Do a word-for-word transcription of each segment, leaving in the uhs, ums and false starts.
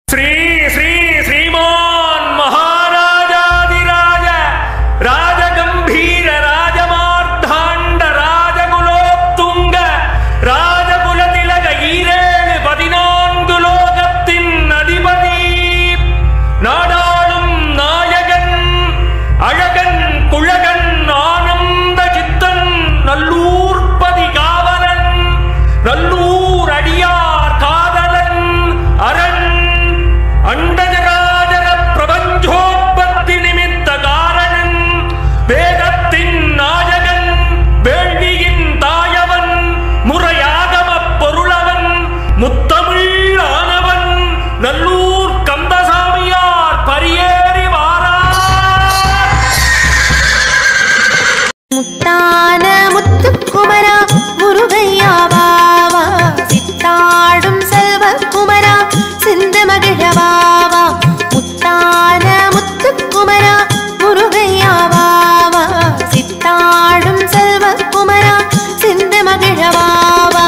श्री श्री श्रीमान महाराजाधिराज राजगंभीर राजमार्तांड राजकुलोत्तुंग राजकुलतिलक ईरेळु பதினான்கு லோகத்தின் அதிபதி நாடாளும் நாயகன் அழகன் குழகன் ஆனந்த சித்தன் நல்லூர்பதி காவலன் நல்லூர் அடியார் காதலன் அரண் அண்டஜராஜர பிரபஞ்சோத்பத்தி நிமித்த காரணன் வேதத்தின் நாயகன் வேள்வியின் தாயவன் முறையாகம பொருளவன் முத்தமிழ் ஆனவன் நல்லூர் கந்தசாமியார் பரியேறி வாரார். முத்தான முத்துக்குமரா முருகையா வாவா சித்தாடும் செல்வக்குமரா சிந்து மகிழவாவா முத்தான முத்துக்குமரா முருகையா வாவா சித்தாடும் செல்வக்குமரா சிந்து மகிழவாவா.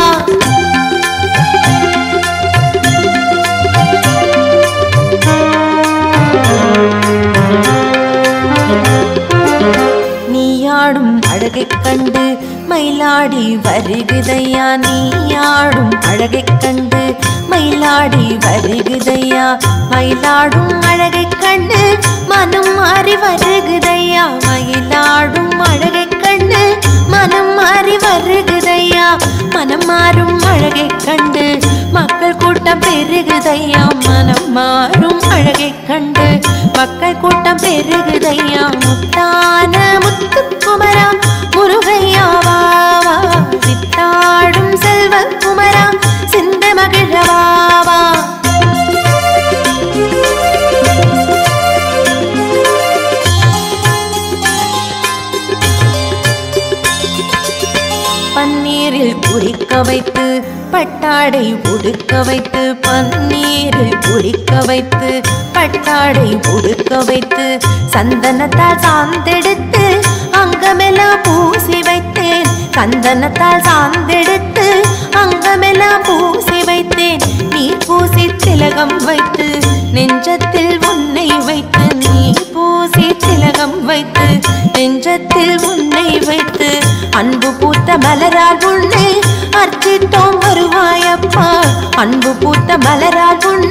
நீயாடும் அழகைக் கண்டு மயிலாடி வருகுதையா நீயாடும் அழகைக் கண்டு மயிலாடி வருகுதையா மயிலாடும் அழகைக் கண்டு மனம் மாறி வருகுதையா மயிலாடும் அழகைக் கண்டு மனம் மாறி வருகுதையா மனம் மாறும் அழகைக் கண்டு மக்கள் கூட்டம் பெருகுதையா மனம் மாறும் அழகைக் கண்டு மக்கள் கூட்டம் பெருகுதையா. முத்தான முத்துக்குமரா முருகையா வாவா சித்தாடும் செல்வக்குமரா சிந்து மகிழவாவா. பன்னீரில் குளிக்க வைத்து பட்டாடை உடுக்க வைத்து பன்னீரில் குளிக்க வைத்து பட்டாடை உடுக்க வைத்து சந்தனத்தால் சாந்தெடுத்து அங்கமெல்லாம் பூசி வைத்தேன் சந்தனத்தால் சாந்தெடுத்து அங்கமெல்லாம் பூசி வைத்தேன் நீ பூசி திலகம் வைத்து நெஞ்சத்தில் உன்னை வைத்து நீ பூசி திலகம் வைத்து நெஞ்சத்தில் உன்னை வைத்து அன்பு பூத்த மலரால் உன்னை அர்ச்சித்தோம் வருவாயப்பா அன்பு பூத்த மலரால் உன்னை